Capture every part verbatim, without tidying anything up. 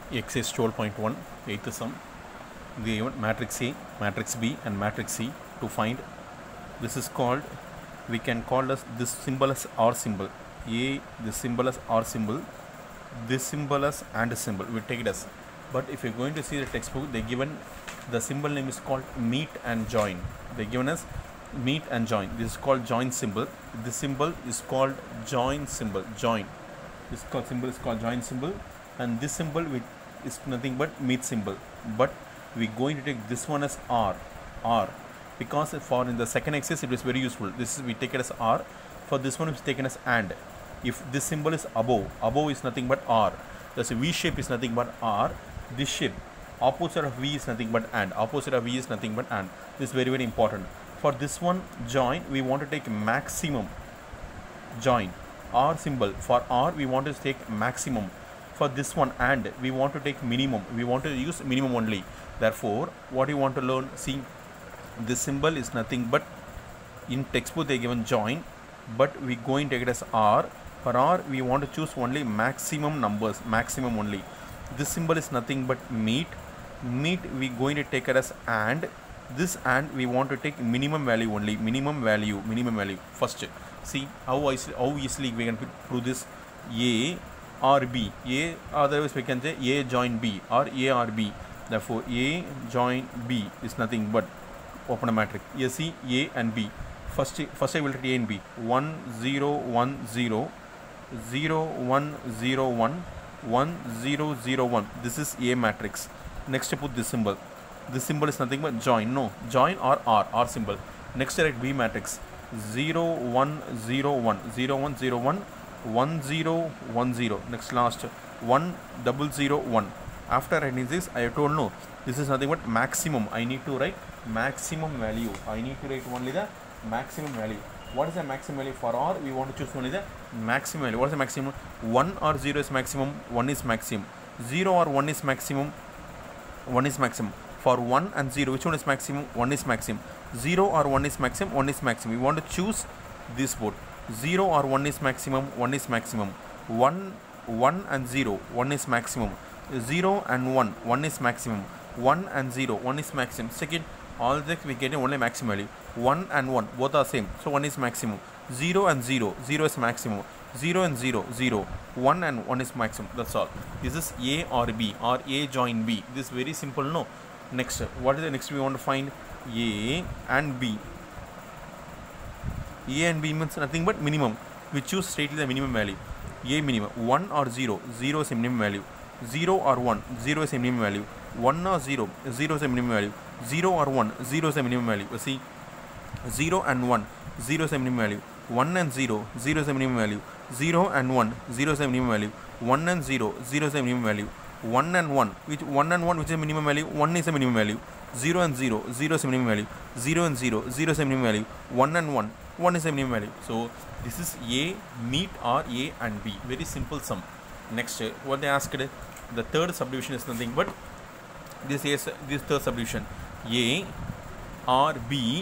Exercise twelve point one, eighth sum. The given matrix A, matrix B and matrix C to find. This is called, we can call as this symbol as R symbol. A, this symbol as R symbol, this symbol as and symbol, we take it as. But if you're going to see the textbook, they given the symbol name is called meet and join. They given us meet and join. This is called join symbol. This symbol is called join symbol. Join. This called symbol is called join symbol, and this symbol with is nothing but meet symbol. But we're going to take this one as R. R. Because for in the second exercise it is very useful. This is we take it as R. For this one it's taken as and. If this symbol is above, above is nothing but R. Thus V shape is nothing but R. This shape, opposite of V is nothing but and. Opposite of V is nothing but and. This is very very important. For this one join, we want to take maximum. Join. R symbol. For R we want to take maximum. For this one and, we want to take minimum. We want to use minimum only. Therefore, what you want to learn, see, this symbol is nothing but, in textbook they given join, but we going to take it as R. For R we want to choose only maximum numbers, maximum only. This symbol is nothing but meet. Meet we going to take it as and. This and we want to take minimum value only, minimum value, minimum value. First, see how easily, how easily we can prove this. A or B. A, otherwise we can say A join B or A or B. Therefore, A join B is nothing but, open a matrix. Here see A and B. First, first I will take A and B. one, zero, one, zero, zero, one, zero, one, one, zero, zero, one. This is A matrix. Next, put this symbol. This symbol is nothing but join. No, join or R, R symbol. Next, write B matrix. zero, one, zero, one, zero, one, zero, one. one zero one zero. Next last one double zero one. After writing this, I told no, this is nothing but maximum. I need to write maximum value. I need to write only the maximum value. What is the maximum value for R? We want to choose only the maximum value. What is the maximum? one or zero is maximum, one is maximum. zero or one is maximum, one is maximum. For one and zero, which one is maximum? one is maximum. zero or one is maximum, one is maximum. We want to choose this both. zero or one is maximum, one is maximum. one, one and zero, one is maximum. zero and one, one is maximum. one and zero, one is maximum. Second, all this we get only maximum value. one and one, both are same. So one is maximum. zero and zero, zero is maximum. zero and zero, zero. one and one is maximum. That's all. This is A or B or A join B. This is very simple, no? Next, what is the next we want to find? A and B. A and B means nothing but minimum. We choose straightly the minimum value. A minimum. one or zero. zero is a minimum value. zero or one. zero is a minimum value. one or zero. zero is a minimum value. zero or one. zero is a minimum value. You see, zero and one. zero is a minimum value. one and zero. zero is a minimum value. zero and one. zero is a minimum value. one and zero. zero is a minimum value. one and one. Which one and one which is a minimum value? one is a minimum value. zero and zero. zero is a minimum value. zero and zero. zero is a minimum value. one and one. one is a minimum value. So this is A meet or A and B. Very simple sum. Next, what they asked, the third subdivision is nothing but this is this third subdivision. A or B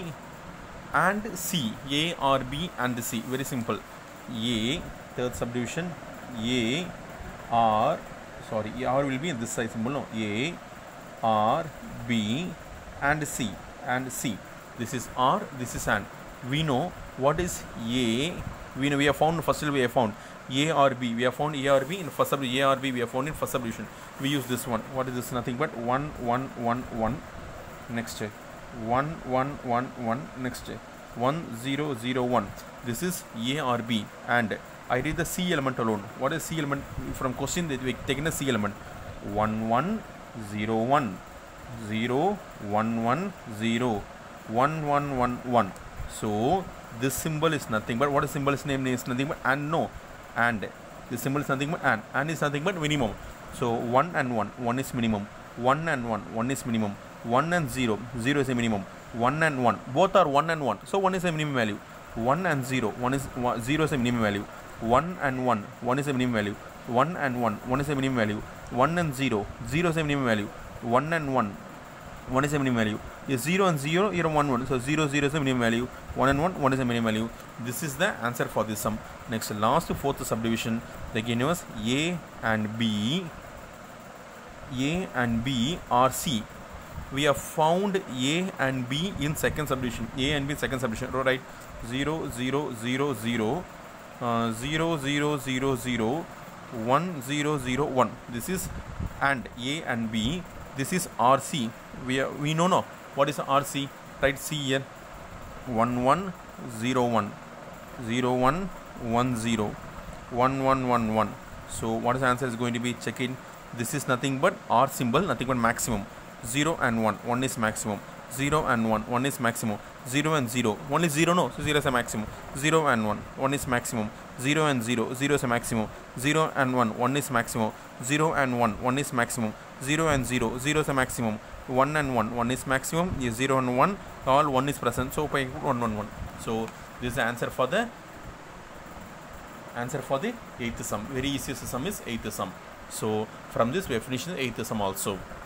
and C. A or B and C. Very simple. A, third subdivision. A or, sorry, A or will be in this side symbol. No. A or B and C and C. This is R. This is and. We know what is A. We know we have found first we have found A or B. We have found A or B in first subdivision. A or B we have found in first subdivision. We use this one. What is this? Nothing but one one one one. Next one one one one. Next one zero zero one. This is A or B and I read the C element alone. What is C element? From question that we taken a C element. one one zero one zero one one zero one one one one. So this symbol is nothing but, what is symbol is name is nothing but and. No, and this symbol is nothing but and. And is nothing but minimum. So one and one, one is minimum. one and one, one is minimum. one and zero, zero is a minimum. one and one, both are one and one. So one is a minimum value. one and zero, one is one, zero is a minimum value. one and one, one is a minimum value. one and one, one is a minimum value. one and zero, zero is a minimum value. one and one, one is a minimum value. Is zero and zero, here one one. So zero zero is a minimum value. one and one, one is a minimum value. This is the answer for this sum. Next, last fourth subdivision, the given was A and B A and B are C. We have found A and B in second subdivision. A and B in second subdivision. Right? zero, zero, zero, zero, uh, zero, zero, zero, zero, one, zero, zero, one. This is and A and B. This is R C. We are, we know now what is R C. Right? C here. one, one, zero, one, zero, one, one, zero, one, one, one, one. So what is the answer is going to be? Check in. This is nothing but R symbol, nothing but maximum. zero and one, one is maximum. zero and one, one is maximum. zero and zero, one is zero, no, so zero is a maximum. zero and one, one is maximum. zero and zero, zero is a maximum. zero and one, one is maximum. zero and one, one is maximum. zero and zero, zero is a maximum. one and one, one is maximum. Yes, zero and one, all one is present. So I put one, one, one. So this is the answer for the answer for the eighth sum. Very easiest sum is eighth sum. So from this we have finished the eighth sum also.